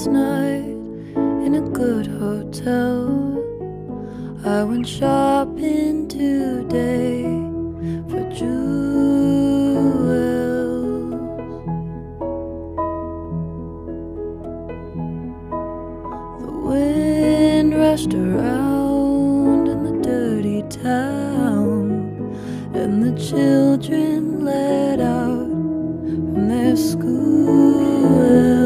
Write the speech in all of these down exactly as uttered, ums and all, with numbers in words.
last night in a good hotel. I went shopping today for jewels. The wind rushed around in the dirty town, and the children let out from their school.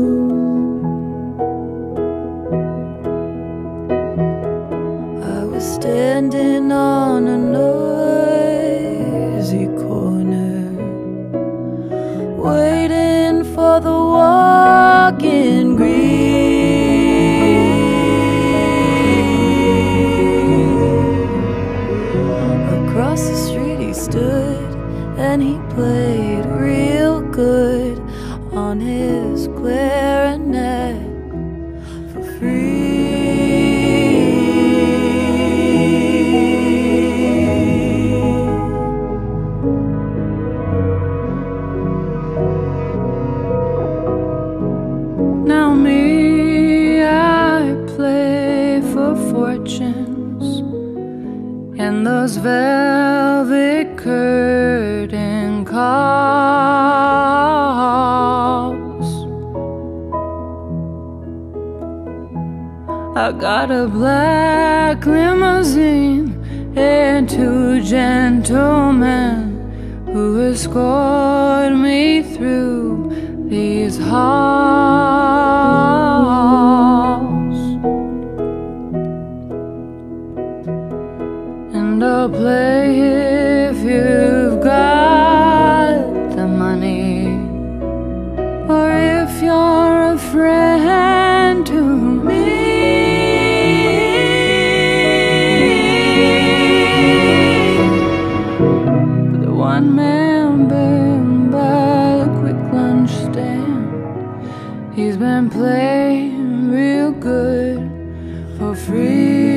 I was standing on a noisy corner, waiting for the walking green. Across the street he stood, and he played real good on his clarinet for free. Now me, I play for fortunes and those velvet curtain calls. I got a black limousine and two gentlemen who escort me through these halls. And I'll play if you've got the money, or if you're a friend to me. But the one man band by the quick lunch stand, he's been playing real good for free.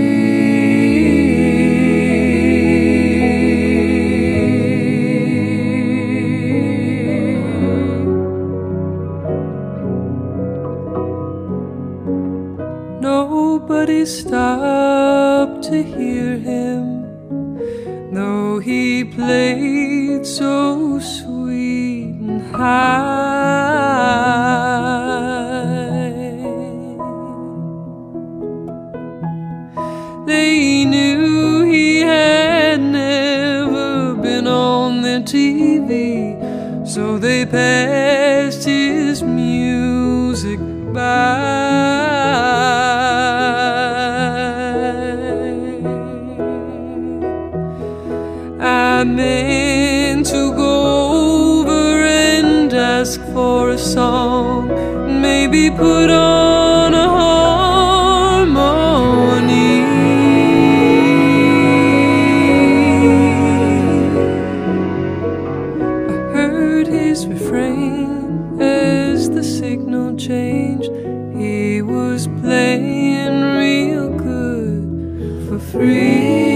Nobody stopped to hear him, though he played so sweet and high. They knew he had never been on the T V, so they passed his music by. I meant to go over and ask for a song, maybe put on a harmony. I heard his refrain as the signal changed. He was playing real good for free.